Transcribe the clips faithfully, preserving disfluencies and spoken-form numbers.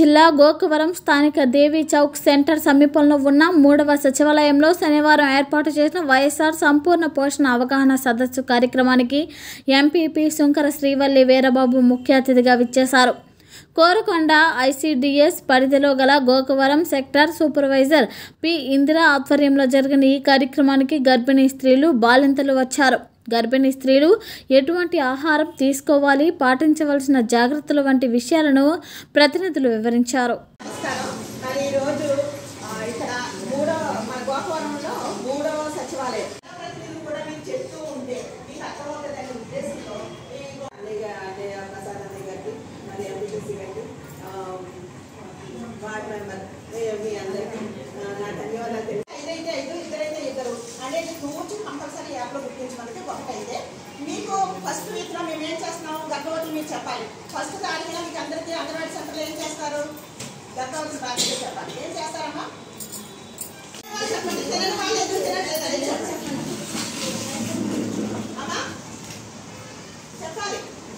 జిల్లా గోకవరం స్థానిక దేవి చౌక్ సెంటర్ సమీపంలో ఉన్న మూడవ సచివాలయంలో శనివారం ఏర్పాటు చేసిన వైఎస్ఆర్ సంపూర్ణ పోషణ అవగాహన సదస్సు కార్యక్రమానికి ఎంపీపీ సుంకర శ్రీవల్లి వీరబాబు ముఖ్య అతిథిగా విచ్చేశారు. కోరుకొండ ఐసీడీఎస్ పరిధిలో గల Gokavaram sector supervisor P Indira ఆధ్వర్యంలో జరిగిన ఈ కార్యక్రమానికి గర్భిణీ స్త్రీలు, బాలింతలు వచ్చారు. గర్భిణీ స్త్రీలు ఎటువంటి ఆహారం తీసుకోవాలి, పాటించవలసిన జాగ్రత్తలు వంటి విషయాలను ప్రతినిధులు వివరించారు. మీకు ఫస్ట్ వీక్ లో మేము ఏం చేస్తున్నాము, గర్భవతులు మీరు చెప్పాలి. ఫస్ట్ తారీఖున మీకు అందరికీ అంగన్వాడీ సెంటర్లో ఏం చేస్తారు, గర్భవతులు బాధ్యత చెప్పాలి. ఏం చేస్తారమ్మా చెప్పండి. తినని వాళ్ళు ఎందుకు తినట్లేదు చెప్పండి అమ్మా, చెప్పాలి.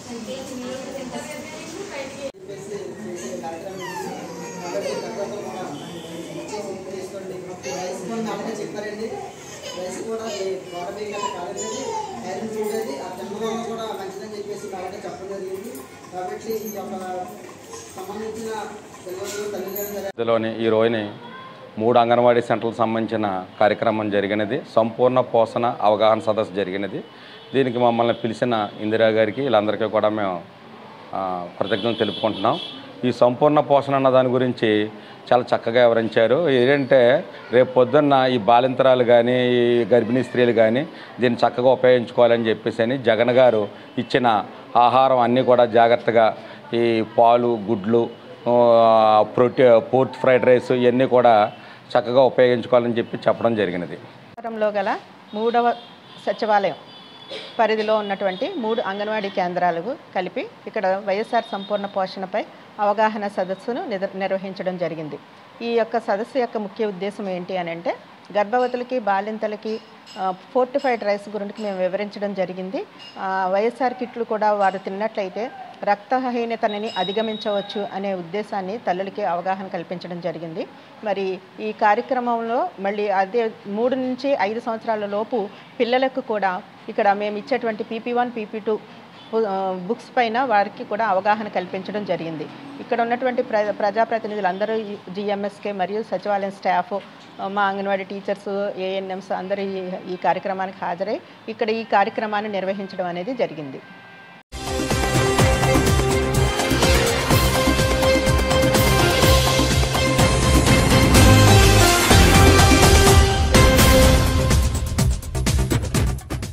చెప్పారండి వయసు కూడా గోడబీగ కాలేదు, ఐరన్ చూడేది ఆ తెమ్మగోళం కూడా మంచిదని చెప్పేసి కాబట్టి చెప్పడం జరిగింది. కాబట్టి ఈ యొక్క సంబంధించిన తల్లిదండ్రులు ఈ రోజుని మూడు అంగన్వాడీ సెంటర్లకు సంబంధించిన కార్యక్రమం జరిగినది. సంపూర్ణ పోషణ అవగాహన సదస్సు జరిగినది. దీనికి మమ్మల్ని పిలిచిన ఇందిరా గారికి వీళ్ళందరికీ కూడా మేము కృతజ్ఞతలు తెలుపుకుంటున్నాం. ఈ సంపూర్ణ పోషణ అన్న దాని గురించి చాలా చక్కగా వివరించారు. ఏంటంటే రేపు పొద్దున్న ఈ బాలింతరాలు కానీ ఈ గర్భిణీ స్త్రీలు కానీ దీన్ని చక్కగా ఉపయోగించుకోవాలని చెప్పేసి అని జగన్ గారు ఇచ్చిన ఆహారం అన్నీ కూడా జాగ్రత్తగా ఈ పాలు, గుడ్లు, ప్రోటీ పోర్ట్ ఫ్రైడ్ రైస్ ఇవన్నీ కూడా చక్కగా ఉపయోగించుకోవాలని చెప్పి చెప్పడం జరిగినది. లో గల మూడవ సచివాలయం పరిధిలో ఉన్నటువంటి మూడు అంగన్వాడీ కేంద్రాలకు కలిపి ఇక్కడ వైఎస్ఆర్ సంపూర్ణ పోషణపై అవగాహన సదస్సును నిర్వహించడం జరిగింది. ఈ యొక్క సదస్సు యొక్క ముఖ్య ఉద్దేశం ఏంటి అని అంటే గర్భవతులకి, బాలింతలకి ఫోర్టిఫైడ్ రైస్ గురించి మేము వివరించడం జరిగింది. వైఎస్ఆర్ కిట్లు కూడా వారు తిన్నట్లయితే రక్తహీనతని అధిగమించవచ్చు అనే ఉద్దేశాన్ని తల్లులకి అవగాహన కల్పించడం జరిగింది. మరి ఈ కార్యక్రమంలో మళ్ళీ అదే మూడు నుంచి ఐదు సంవత్సరాల లోపు పిల్లలకు కూడా ఇక్కడ మేము ఇచ్చేటువంటి PP one PP two books పైన వారికి కూడా అవగాహన కల్పించడం జరిగింది. ఇక్కడ ఉన్నటువంటి ప్ర ప్రజాప్రతినిధులు అందరూ జిఎంఎస్కే మరియు సచివాలయం స్టాఫ్, మా అంగన్వాడీ టీచర్స్, ఏఎన్ఎంస్ అందరూ ఈ కార్యక్రమానికి హాజరై ఇక్కడ ఈ కార్యక్రమాన్ని నిర్వహించడం అనేది జరిగింది.